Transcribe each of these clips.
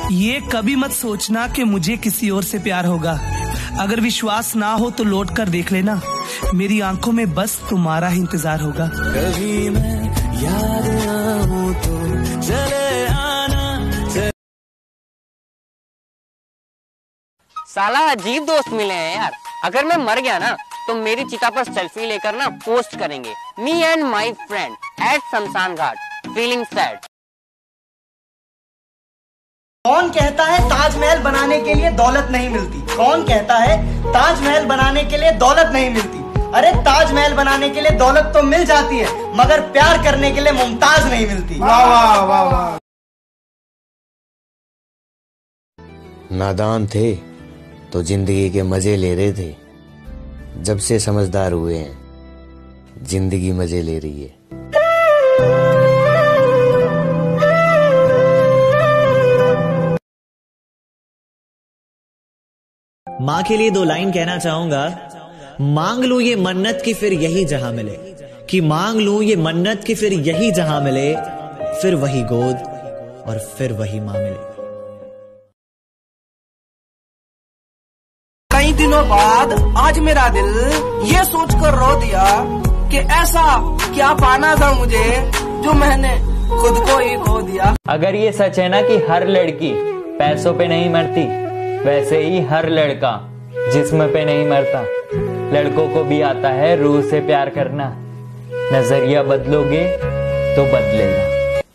ये कभी मत सोचना कि मुझे किसी और से प्यार होगा। अगर विश्वास ना हो तो लौट कर देख लेना, मेरी आंखों में बस तुम्हारा ही इंतजार होगा। कभी मैं याद आऊं तो चले आना। साला अजीब दोस्त मिले हैं यार। अगर मैं मर गया ना तो मेरी चिता पर सेल्फी लेकर ना पोस्ट करेंगे, me and my friend at शमशान घाट फीलिंग सैड। कौन कहता है ताजमहल बनाने के लिए दौलत नहीं मिलती? कौन कहता है ताजमहल बनाने के लिए दौलत नहीं मिलती? अरे ताजमहल बनाने के लिए दौलत तो मिल जाती है, मगर प्यार करने के लिए मुमताज नहीं मिलती। वाह वाह वाह वाह। नादान थे तो जिंदगी के मजे ले रहे थे, जब से समझदार हुए हैं जिंदगी मजे ले रही है। माँ के लिए 2 लाइन कहना चाहूंगा। मांग लूं ये मन्नत की फिर यही जहां मिले, कि मांग लूं ये मन्नत की फिर यही जहां मिले, फिर वही गोद और फिर वही मां मिले। कई दिनों बाद आज मेरा दिल ये सोचकर रो दिया कि ऐसा क्या पाना था मुझे जो मैंने खुद को ही खो दिया। अगर ये सच है ना कि हर लड़की पैसों पे नहीं मरती, वैसे ही हर लड़का जिस्म पे नहीं मरता। लड़कों को भी आता है रूह से प्यार करना। नजरिया बदलोगे तो बदलेगा।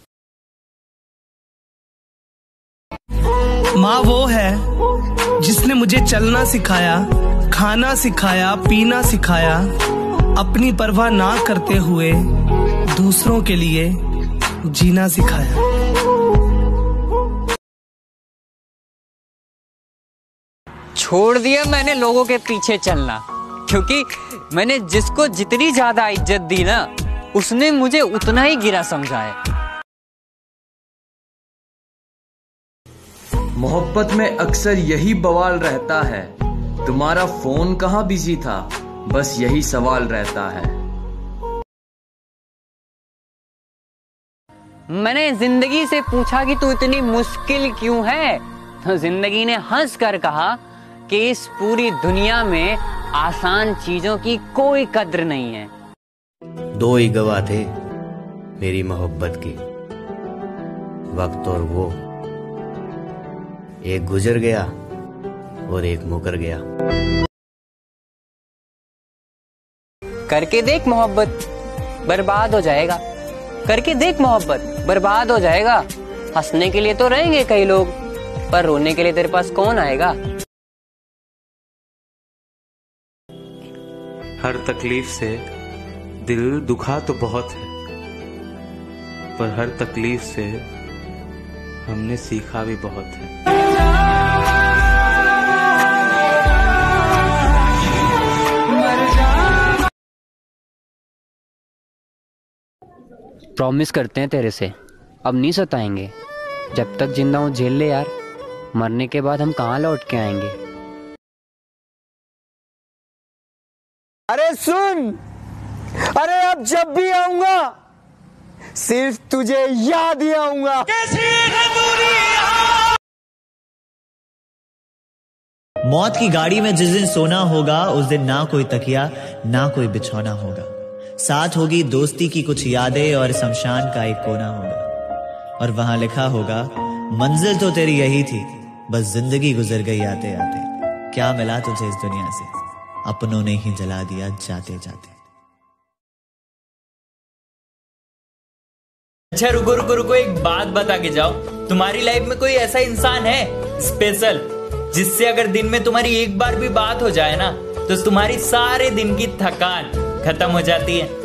माँ वो है जिसने मुझे चलना सिखाया, खाना सिखाया, पीना सिखाया, अपनी परवाह ना करते हुए दूसरों के लिए जीना सिखाया। छोड़ दिया मैंने लोगों के पीछे चलना, क्योंकि मैंने जिसको जितनी ज्यादा इज्जत दी ना उसने मुझे उतना ही गिरा समझा है। मोहब्बत में अक्सर यही बवाल रहता है, तुम्हारा फोन कहाँ बिजी था, बस यही सवाल रहता है। मैंने जिंदगी से पूछा कि तू इतनी मुश्किल क्यों है, तो जिंदगी ने हंस कर कहा कि इस पूरी दुनिया में आसान चीजों की कोई कद्र नहीं है। 2 ही गवाह थे मेरी मोहब्बत के, वक्त और वो, एक गुजर गया और एक मुकर गया। करके देख मोहब्बत बर्बाद हो जाएगा, करके देख मोहब्बत बर्बाद हो जाएगा। हंसने के लिए तो रहेंगे कई लोग, पर रोने के लिए तेरे पास कौन आएगा। हर तकलीफ से दिल दुखा तो बहुत है, पर हर तकलीफ से हमने सीखा भी बहुत है। प्रॉमिस करते हैं तेरे से, अब नहीं सताएंगे। जब तक जिंदा हूं झेल ले यार, मरने के बाद हम कहाँ लौट के आएंगे। अरे सुन, अरे अब जब भी आऊंगा सिर्फ तुझे याद ही आऊंगा। मौत की गाड़ी में जिस दिन सोना होगा, उस दिन ना कोई तकिया ना कोई बिछौना होगा। साथ होगी दोस्ती की कुछ यादें और शमशान का एक कोना होगा। और वहां लिखा होगा, मंजिल तो तेरी यही थी, बस जिंदगी गुजर गई आते आते। क्या मिला तुझे इस दुनिया से, अपनों ने ही जला दिया जाते जाते। अच्छा रुको रुको रुको, एक बात बता के जाओ। तुम्हारी लाइफ में कोई ऐसा इंसान है स्पेशल, जिससे अगर दिन में तुम्हारी एक बार भी बात हो जाए ना, तो तुम्हारी सारे दिन की थकान खत्म हो जाती है?